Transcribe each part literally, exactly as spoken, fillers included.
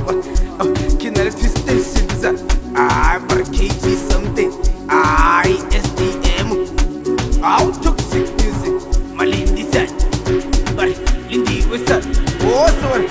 Oh, can I twist and shimza? I bar K G something. I S D M. How toxic music. Malindi san. Bar Lindi wasa. Oh, sorry.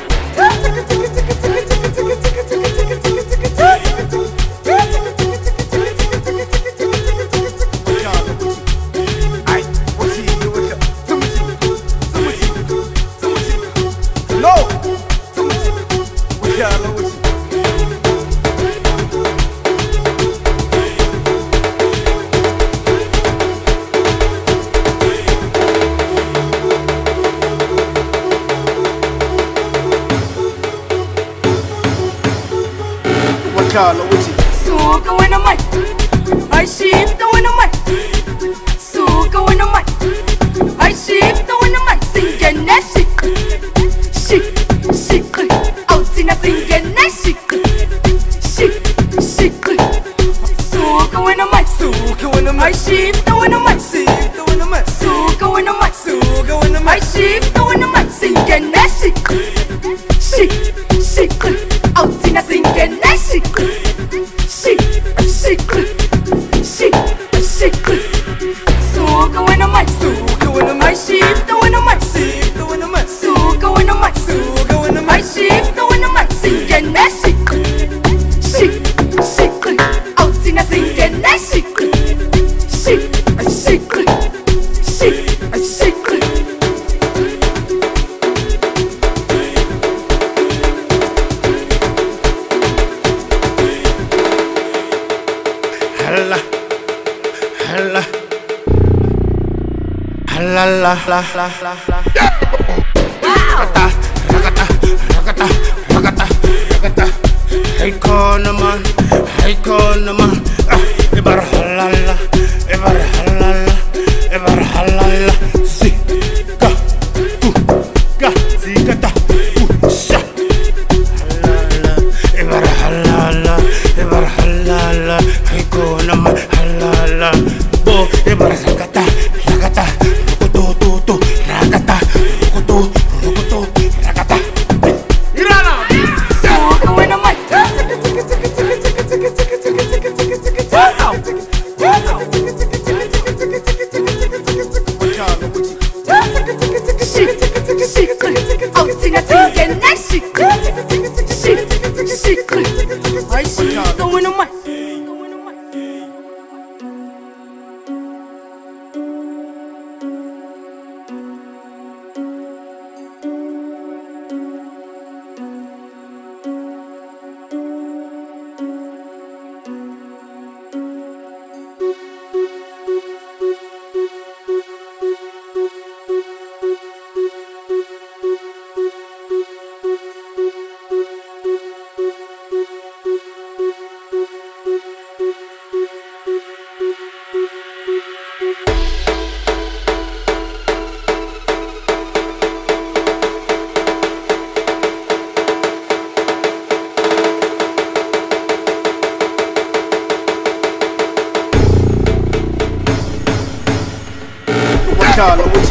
Suka when I'm mic, I shift the when I'm mic. Suka when I'm mic, I shift the when I'm mic. Singing that shit, shit, shit. Out in a singing that shit, shit, shit. Suka when I'm mic, Suka when I'm I shift the when I'm mic, shift the when I'm mic. Suka when I'm mic, Suka when I'm I shift the when I'm mic. Singing that shit, shit, shit. Out in a singing that shit. Shit, shit, shit, shit. Suka when I'm mic, Suka when I'm I shift the when I'm mic, shift the when I'm mic. Suka when I'm mic, Suka when I'm I shift the when I'm mic. Singing that shit, shit, shit. Out in a singing that shit, shit, shit, shit, shit. Halla, halla, halla, la, la, la, la, la. Rakata, rakata, rakata, rakata, rakata. Hey, corner man, hey, corner man. Ebar halala, ebar halala, ebar halala. Sika, tu, ka, sika ta, tu, sha. Halala, ebar halala, ebar halala. Hey, corner man, halala. Bo, ebar rakata, rakata, rokoto, to, to, rakata, rokoto, rokoto, rakata. Irana. Suka when I'm mic, shit, shit. Out in a singing that shit, shit, shit. I shift the when I'm mic. Carlo,